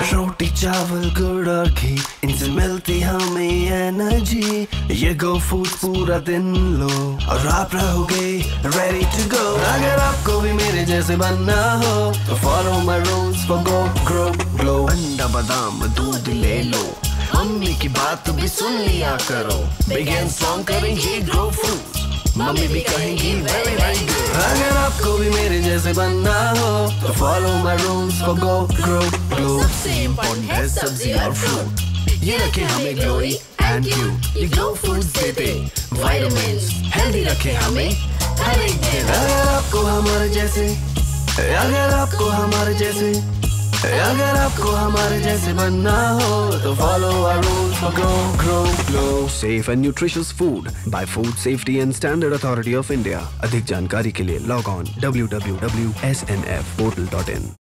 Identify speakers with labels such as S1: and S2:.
S1: रोटी चावल गुड़ और घी, इनसे मिलती हमें एनर्जी। ये गो फूड पूरा दिन लो और आप रहोगे रेडी टू गो। अगर आपको भी मेरे जैसे बनना हो तो follow my rules for go grow glow. अंडा बादाम दूध ले लो, मम्मी की बात भी सुन लिया करो। बिग एंड स्ट्रॉन्ग करेंगे ग्रो फूड, मम्मी भी कहेंगी वेरी वेरी गुड। अगर आपको भी मेरे जैसे बनना हो तो follow my rules for go grow glow.
S2: सबसे इम्पोर्टेंट है सब्जी और फ्रूट,
S1: ये रखे हमें ग्लोई एंड क्यूट। ये ग्लो फूड्स देते विटामिन्स, हेल्दी रखे हमें हर एक दिन। अगर आपको हमारे जैसे बनना हो तो follow our rules for grow grow glow.
S3: Safe and nutritious food by Food Safety and Standard Authority of India. अधिक जानकारी के लिए log on www.snfportal.in।